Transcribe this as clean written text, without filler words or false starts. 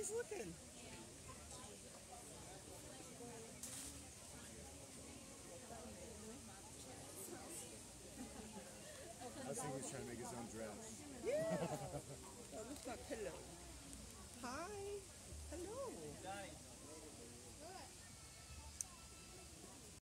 he's looking. I think he was trying to make his own dress. Yeah. That looks like pillow. Hi.